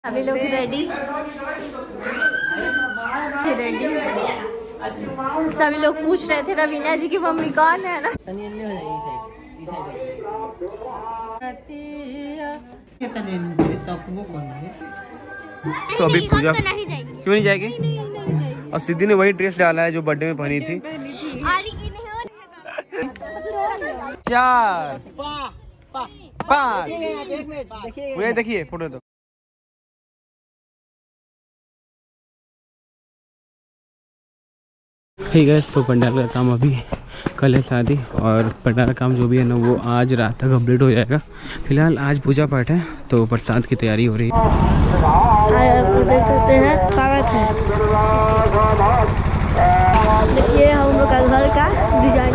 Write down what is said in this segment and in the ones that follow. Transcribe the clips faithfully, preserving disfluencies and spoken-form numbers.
सभी लोग ready ready सभी लोग पूछ रहे थे रवीना जी की मम्मी कौन है ना। तो अभी पूजा क्यों नहीं जाएगी? और सिद्धि ने वही ड्रेस डाला है जो बर्थडे में पहनी थी। चार पाँच मुझे देखिए फोटो तो ठीक है। तो पंडाल का काम अभी कल है शादी और पंडाल का काम जो भी है ना वो आज रात तक कंप्लीट हो जाएगा। फिलहाल आज पूजा पाठ है तो प्रसाद की तैयारी हो रही है। देख सकते हैं स्वागत है। देखिए हम लोग का घर का डिजाइन।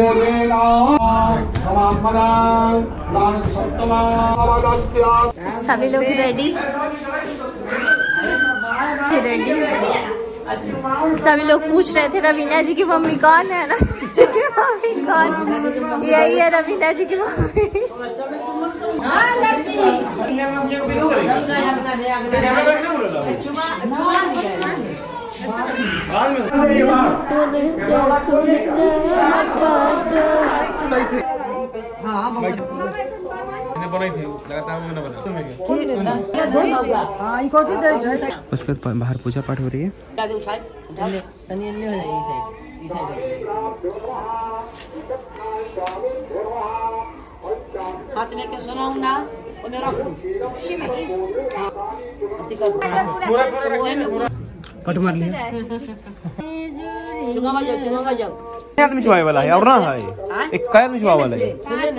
सभी लोग रेडी रेडी सभी लोग पूछ रहे थे रवीना जी की मम्मी कौन है ना। मम्मी कौन? यही है रवीना जी की मम्मी। उसके बाद बाहर पूजा पाठ हो रही है। हाथ में के सुनाऊं ना उन्हें रख दूं कट मार लिया। चुमा बजाओ चुमा बजाओ आदमी छुआए वाला है और ना है एक काय आदमी छुआ वाला है।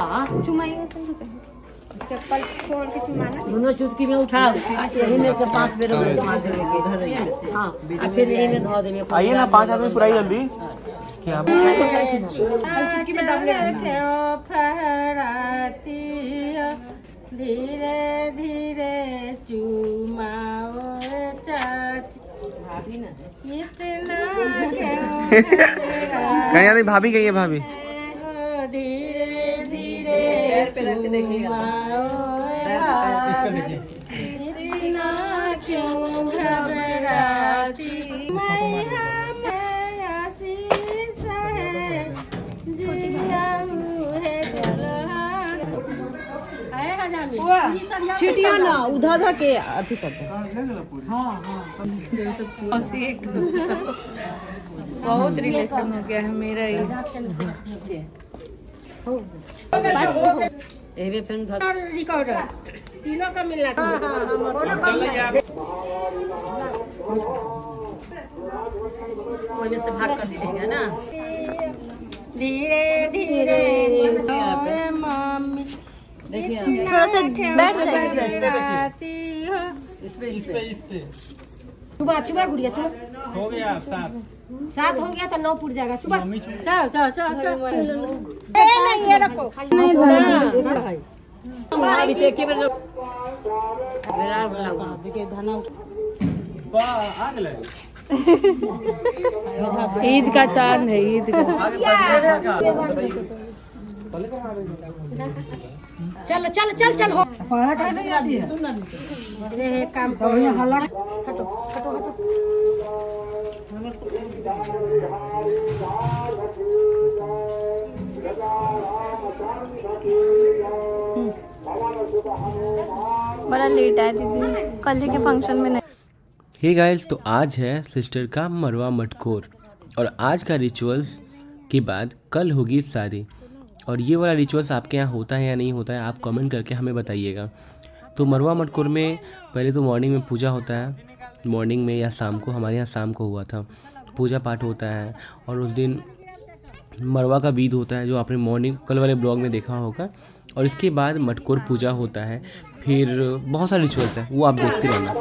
चप्पल खोल के चुमाना दोनों चुटकी में उठा यही में से पांच बेर मार देंगे। हां फिर यही में धो देंगे। आइए ना पांच आदमी पुराई जल्दी क्या चुटकी में दाब ले फहराती धीरे धीरे चुमाओ चाची भाभी ना इतना कहीं आदमी भाभी कहीं है भाभी धीरे धीरे चुमाओ इतना क्यों घबराती छिटिया ना उधा धा के अथी करते। हाँ हाँ बहुत रिलेशन हो गया है मेरा ये। एवे फिल्म रिकॉर्डर तीनों का मिलना कोई में से भाग कर दीजिएगा ना। धीरे धीरे मम्मी देखिए थोड़ा सा बैठ जाइए। इस पे इस पे इस पे चुबा चुबा गुड़िया चुबा हो गया सात सात हो गया तो नौ फुट जाएगा। चुबा चलो चलो चलो चलो नहीं ये रखो अभी देखिए मेरे मेरा लगा देखिए धाना वाह आ गए। ईद का चांद है ईद का। चल चल चल चल हो पढ़ा कर नहीं आती है ये काम सब हल्ला हटो हटो हटो। बड़ा लेट है दीदी कल के फंक्शन में नहीं। हे गाइस तो आज है सिस्टर का मरवा मटकोर और आज का रिचुअल्स के बाद कल होगी शादी। और ये वाला रिचुअल्स आपके यहाँ होता है या नहीं होता है आप कमेंट करके हमें बताइएगा। तो मरवा मटकोर में पहले तो मॉर्निंग में पूजा होता है, मॉर्निंग में या शाम को, हमारे यहाँ शाम को हुआ था पूजा पाठ होता है। और उस दिन मरवा का बीज होता है जो आपने मॉर्निंग कल वाले ब्लॉग में देखा होगा। और इसके बाद मटकोर पूजा होता है। फिर बहुत सारे रिचुअल्स हैं वो आप देखते रहना।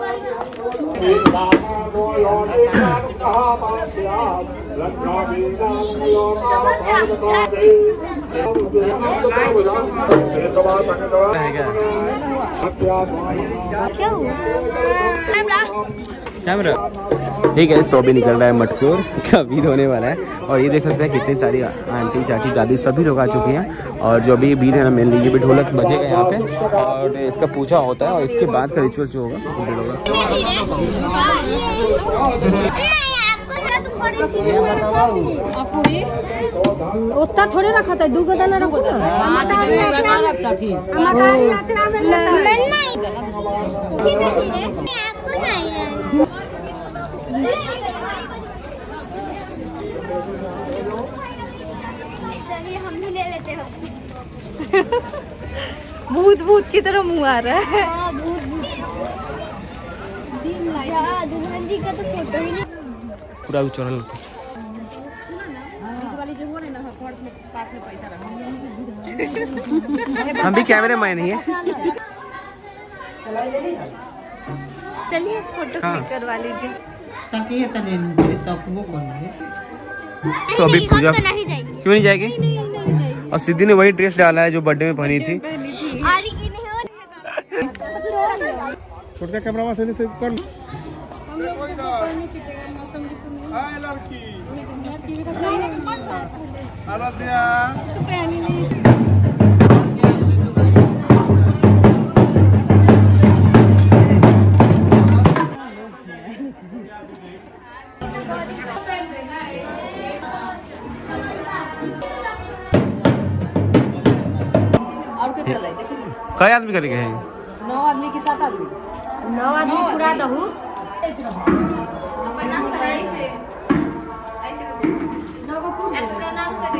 क्या हुआ? कैमरा ठीक है। तो अभी निकल रहा है मटकोर का बीज होने वाला है और ये देख सकते हैं कितनी सारी आंटी चाची दादी सभी लोग आ चुके हैं। और जो अभी बीज है ना मेन लीजिए भी ढोलक बजेगा यहाँ पे और इसका पूजा होता है और इसके बाद का रिचुअल जो होगा कंप्लीट होगा। उतना थोड़े रखा था दू गदा ना रखो रखता थी। चलिए हम भी ले लेते हैं। भूत भूत की तरह मुँह आ रहा है। भूत दुल्हन जी का तो फोटो ही नहीं पूरा भी चढ़ल हम भी कैमरे मैन ही है। चलिए फोटो क्लिक करवा लीजिए। तो अभी पूजा तो नहीं जाएगी। क्यों नहीं जाएगी? नहीं, नहीं, नहीं जाएगी। और सिद्धि ने वही ड्रेस डाला है जो बर्थडे में पहनी थी। छोटा कैमरा से से कर कई आदमी करेंगे हैं? नौ आदमी के साथ आदमी नौ आदमी पूरा दहू प्रणाम करे ऐसे ऐसे प्रणाम करे।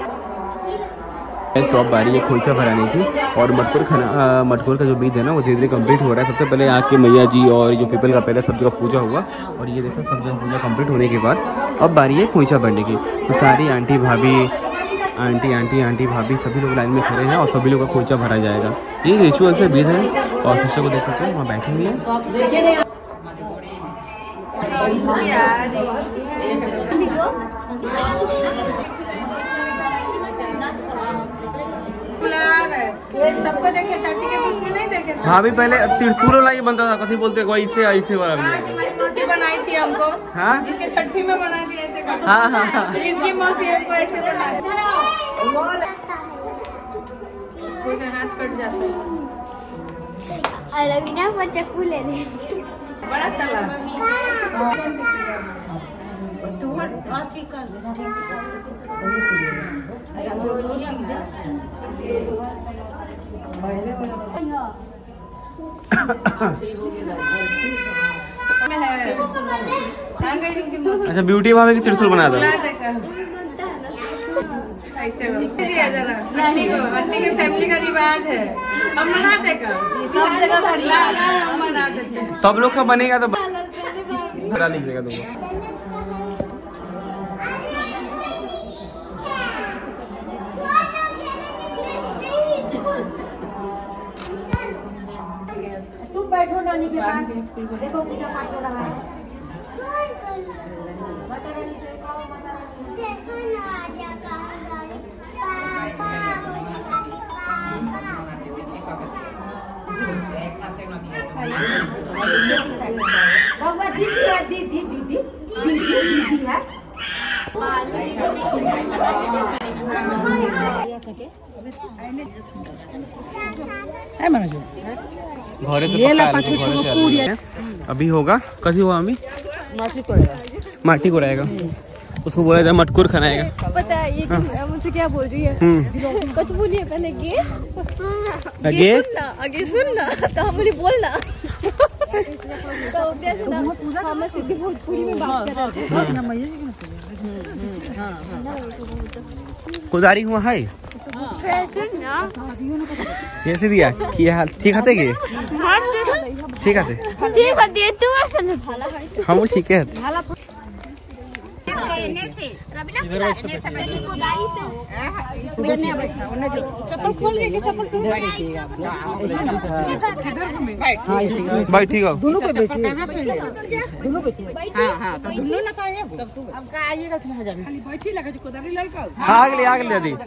तो अब बारी है खोइचा भराने की और मटकोर खाना मटकोर का जो बीज है ना वो धीरे धीरे कंप्लीट हो रहा है। सबसे पहले यहाँ के मैया जी और जो पीपल का पहले सब जगह पूजा हुआ और ये देखो सब जगह पूजा कंप्लीट होने के बाद अब बारी है खोइचा भरने की। तो सारी आंटी भाभी आंटी आंटी आंटी भाभी सभी लोग लाइन में खड़े हैं और सभी लोग का खोइचा भरा जाएगा। ये रिचुअल से बीज है और सिस्टर को देख सकते हैं वहाँ बैठे हुए हैं। सबको देखे चाची के बीच में नहीं देखे। हाँ भी पहले त्रिशूल वाला ही बनता था, कथी बोलते ऐसे ऐसे वाला मौसी बनाई थी हमको। हाँ इसके छठी में बनाई थी ऐसे। हाँ हाँ हाँ इनकी मौसी हमको ऐसे बनाई। कुछ हाथ कट जाता है। अरे बिना वो चक्कू ले ले। बड़ा चला। अच्छा ब्यूटी भाभी की त्रिशूल बना दो। ऐसे आंटी को आंटी के फैमिली का रिवाज है हम मनाते का सब जगह हम मना देते हैं। सब लोग का बनेगा तो बना लीजिएगा तुमको। तू बैठो नानी के पास देखो पूजा पाठ हो रहा है। बाबा दीदी है दीदी दीदी दीदी दीदी है। घरे से अभी होगा कभी हुआ अमी माटी को रहेगा उसको बोला जाए मटकोर खानाएगा। पता है ये मुझसे क्या बोल रही है? कुछ बोलिए पहले ये आगे आगे सुन ना तो हम बोले बोलना तो जैसे ना हम सिद्धि भोजपुरी में बात कर रहे थे। कुदारी हुआ है कैसे दिया किया हाल ठीक है के ठीक है ठीक है दे तू ऐसे में भाला है हम ठीक है कुदारी से चप्पल खोल के चप्पल भाई ठीक है दोनों पे बैठिए दोनों बैठिए। हां हां तो दोनों ना काए तब तू अब का आइएगा तो हो जाएगा खाली बैठी लगा जो कोदारी लड़का हां आगे ले आगे ले दी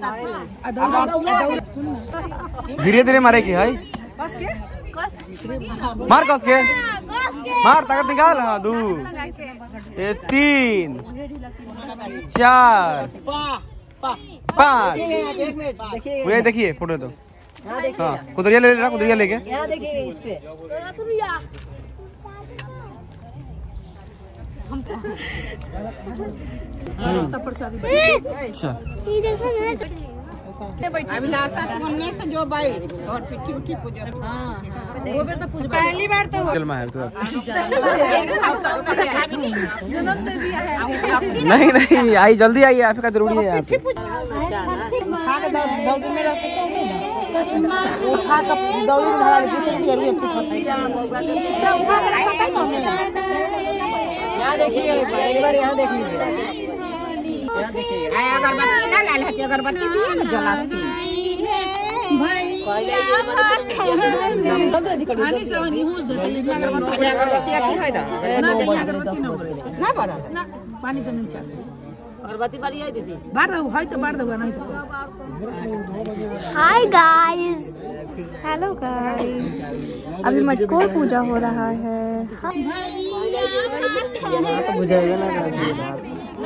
धीरे धीरे मारे की है कस के मार कस के मार ताकत निकाल। हाँ दो, ये तीन, चार, पाँच। भैया देखिए फोटो तो। हाँ कुदरिया ले लेना, कुदरिया लेके। अच्छा अभिलाषा बोलने से जो बाई और पिट्ठी उठी पूजा। हाँ वो भी तो पूजा पहली बार तो जलमा है तो। नहीं नहीं आई जल्दी आई, आपका जरूरी है। यहाँ देखिए एक बार, यहाँ देख लीजिए। अगरबत्ती ना लाल हाथी अगरबत्ती भी जलाती। पानी से निहुस देते हैं अगरबत्ती। अगरबत्ती की फायदा ना अगरबत्ती ना बड़ा ना पानी से नहीं चलती। अगरबत्ती वाली आई दीदी बार दो है तो बार दो नहीं तो। हाय गाइस, हेलो गाइस, अभी मटकोर पूजा हो रहा है। तो बुझाएगा ना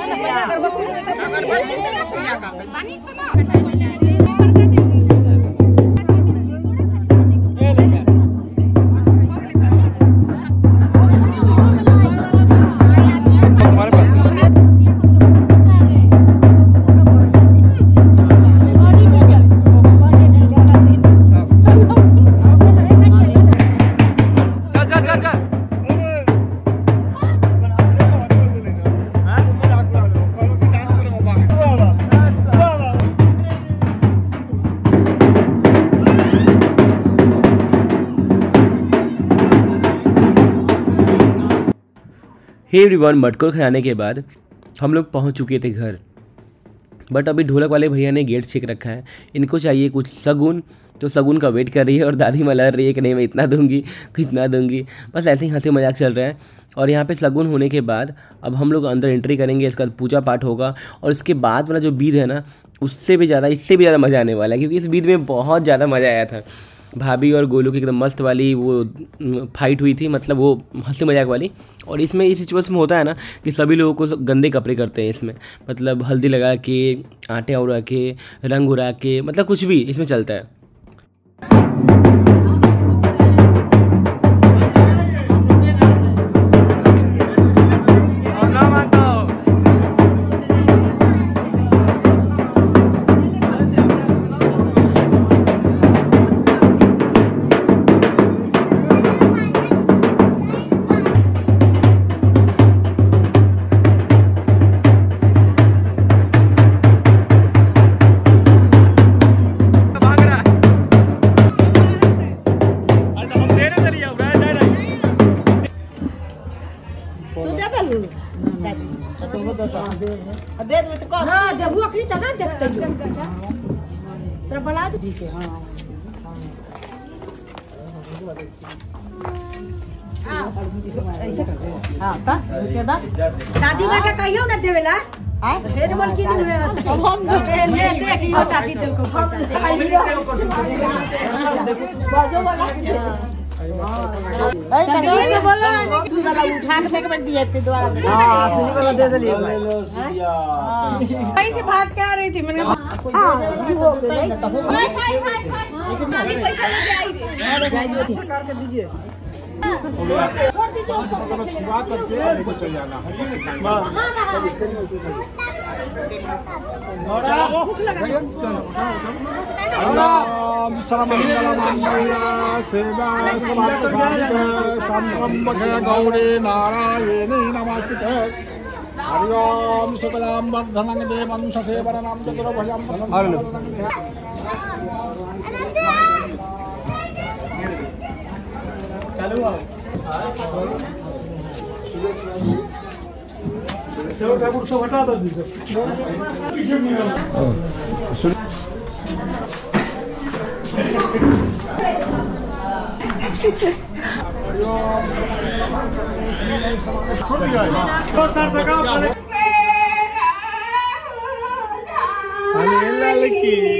हे एवरीवन, मटकोर खाने के बाद हम लोग पहुंच चुके थे घर, बट अभी ढोलक वाले भैया ने गेट चेक रखा है। इनको चाहिए कुछ सगुन, तो सगुन का वेट कर रही है और दादी मलर रही है कि नहीं मैं इतना दूंगी कितना दूंगी। बस ऐसे ही हंसी मजाक चल रहा है। और यहाँ पे सगुन होने के बाद अब हम लोग अंदर एंट्री करेंगे, इसका पूजा पाठ होगा और इसके बाद वाला जो बीद है ना, उससे भी ज़्यादा इससे भी ज़्यादा मज़ा आने वाला है, क्योंकि इस बीद में बहुत ज़्यादा मज़ा आया था। भाभी और गोलू की एकदम मस्त वाली वो फाइट हुई थी, मतलब वो हंसी मजाक वाली। और इसमें इस सिचुएशन में होता है ना कि सभी लोगों को गंदे कपड़े करते हैं इसमें, मतलब हल्दी लगा के, आटे उड़ा के, रंग उड़ा के, मतलब कुछ भी इसमें चलता है। शादी में क्या कहियो ना देवेला हेड बोल की नहीं है। अब हम ले देख लियो चाहती दिल को बाजो वाला ए बोलो ना तू वाला उठा के फेंक दिए पे द्वारा। हां सुनी वाला दे दे लियो। पैसे भाग के आ रही थी मैंने। हां हो गई हाय हाय हाय ऐसे दादी पैसा लेके आई थी। जाई दो सरकार के दीजिए। शुरुआत करके लेके चल जाना। गौरी नारायणी नमस्ते। हरि ओम शुक्लां वर्धनं देवं शशिवर्णं चतुर्भुजं। चालू हटा दो। लड़की